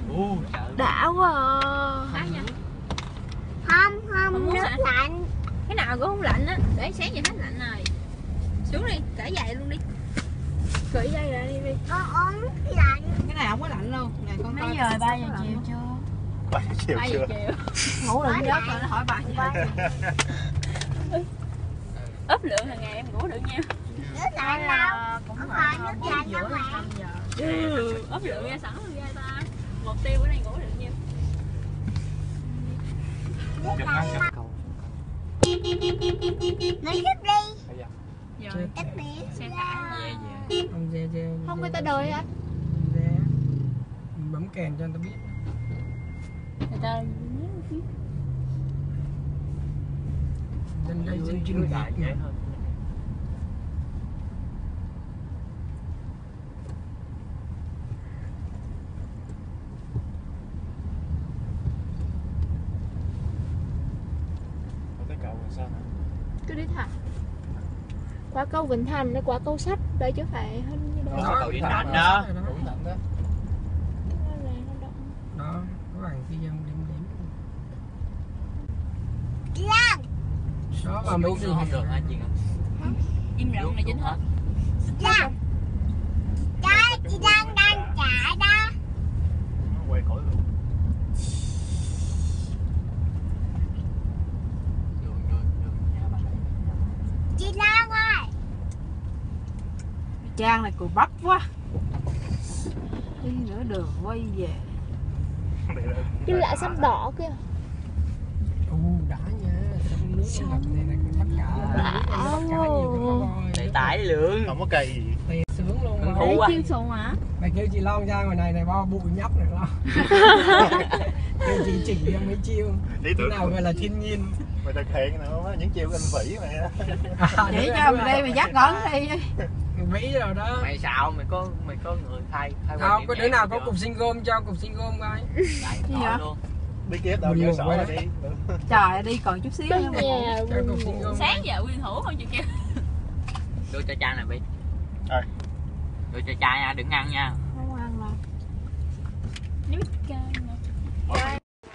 Đã quá à. Không nước lạnh. Cái nào cũng không lạnh á. Để sáng giờ hết lạnh rồi. Xuống đi, cởi giày luôn đi. Cởi dây ra đi. Con uống lạnh. Cái này không có lạnh luôn. Này con mấy giờ? 3 giờ chiều chưa? 3 giờ chiều 3 giờ chưa? chiều. Ngủ đừng giấc rồi nó hỏi 3 giờ. Ốp lượng là ngày em ngủ được nha. Nước lạnh đâu? Cũng phải nước lạnh lắm mà. Ốp lượng ra sẵn luôn ra ta. Mục tiêu bữa nay ngủ được nhiêu? Nước lạnh đâu? Nó giúp đi. Rồi, Cách biển. xe tải. Không dè. Không người ta đời á. Dè. Mình bấm kèn cho người ta biết. Người ta Dân đây dân chuyên nghiệp. Tới cầu rồi sao hả? Cứ đi thẳng. Qua câu Vĩnh Thành nó qua câu Sách đây chứ phải hơn như đó. Cầu Vĩnh Thành đó. Đó, các bạn khi dân điểm điểm. Đó mà mấy gì không được hả chị? im lặng là chính hết. Chị đang chạy đó. Nó quay khỏi luôn. Chị Lan ơi. Trang này cùi bắp quá. Đi nửa đường quay về. Chứ lại sắp đỏ kia. Đã nha. Nước ngập này là tất cả. Để tải lượng. Không có cây gì. Tiền sướng luôn. Hứng Mà. thú quá. Chiêu sùng hả? Mày kêu chị Long ra ngoài này bao bụi nhóc này lo. Kêu chị chỉnh cho mấy chiêu. Lý Cái tưởng nào gọi là thiên nhiên. mày thực hiện nữa những chiêu anh vĩ mày á. Chỉ cho mày đây mày dắt ngón đi. Vĩ rồi đó. Mày sao mày có người thay Không, có đứa nào có cục sinh gôm cho cục sinh gôm coi. gì vậy luôn. Bí kiếp đâu Buồn vô ngủ sổ quá. ra đi. Trời đi còn chút xíu Tới nữa nhà cho cục sinh gôm. Sáng giờ nguyên thủ không chịu kêu. Đưa cho cha này Bi. Rồi. Đưa cho cha nha, đừng ăn nha. không ăn đâu. Nước cay nè.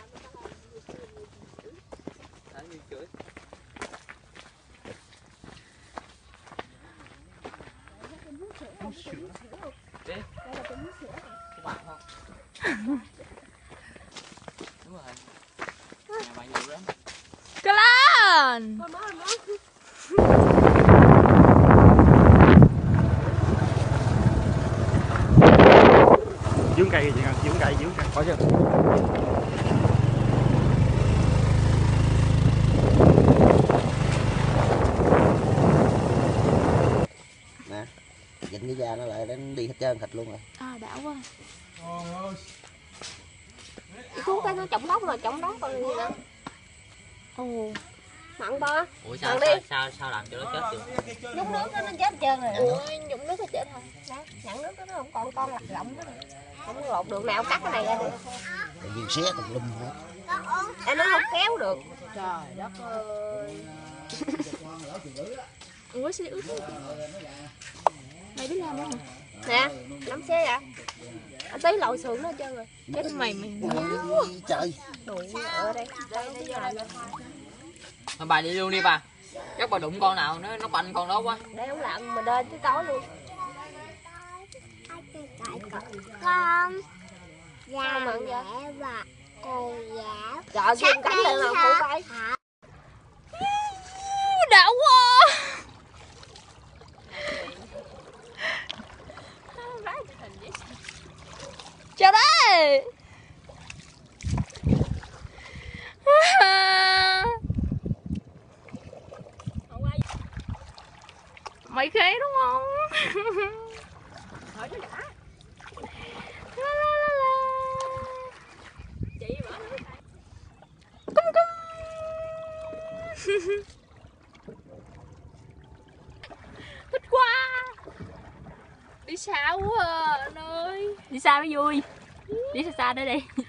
Đúng rồi. Nhà bạn nhiều lắm. Cái lan. Dướng cây gì nè, dướng cây. Có chưa? Nè, dịnh cái da nó lại đến đi hết trơn thịt luôn rồi. À đã quá. Xuống cái nó trồng đốc mà trồng đốc còn gì nữa. Ồ. Mặn ba. Ủa Ăn sao làm cho nó chết được? Nhúng nước nó chết trơn rồi. Ôi, nhúng nước là chết thôi. Đó, nhặn nước nó không còn con lặt rộng nữa. Không có lột được nào cắt cái này ra được. Tự nhiên xé tùm lum hết. Nó không kéo được. Trời đất ơi. Ủa sao ướt. Mày biết làm đó hả? Nè, nắm xé vậy. Anh tí lội sườn nó hết trơn rồi. Chết mày Trời. Đủ ở đây. Đây nó giờ Thôi bà đi luôn đi bà. Chắc bà đụng con nào nó banh con đó quá. để không lặn mà lên tới tối luôn. Con. Sao mặn vậy? Và cô giáo. Trời kim cánh lên mà phụ bay. Đã quá. Chào đây. Mày khé đúng không? Hỏi nó đã. La la la la. Chị bảo nó Cung cung. Thích quá. Đi xa quá à, anh ơi. đi xa mới vui. Đi xa xa đây đi.